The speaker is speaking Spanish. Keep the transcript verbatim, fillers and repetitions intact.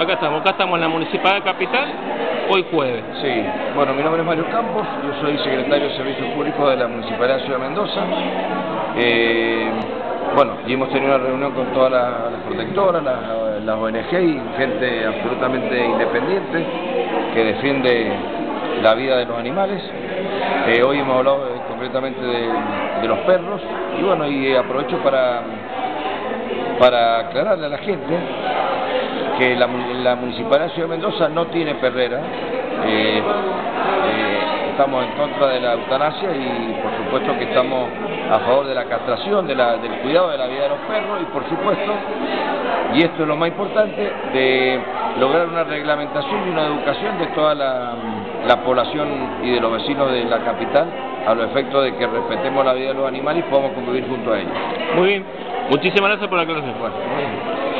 acá estamos, acá estamos en la Municipalidad Capital, hoy jueves. Sí, bueno, mi nombre es Mario Campos, yo soy secretario de Servicios Públicos de la Municipalidad de Ciudad de Mendoza. Eh, bueno, y hemos tenido una reunión con todas las, las protectoras, las, las O N G y gente absolutamente independiente que defiende la vida de los animales. Eh, hoy hemos hablado eh, concretamente de, de los perros y bueno, y aprovecho para, para aclararle a la gente que la, la Municipalidad de Ciudad de Mendoza no tiene perrera. Eh, eh, estamos en contra de la eutanasia y por supuesto que estamos a favor de la castración, de la, del cuidado de la vida de los perros y por supuesto, y esto es lo más importante, de lograr una reglamentación y una educación de toda la, la población y de los vecinos de la capital a los efectos de que respetemos la vida de los animales y podamos convivir junto a ellos. Muy bien, muchísimas gracias por la aclaración. Bueno, muy bien.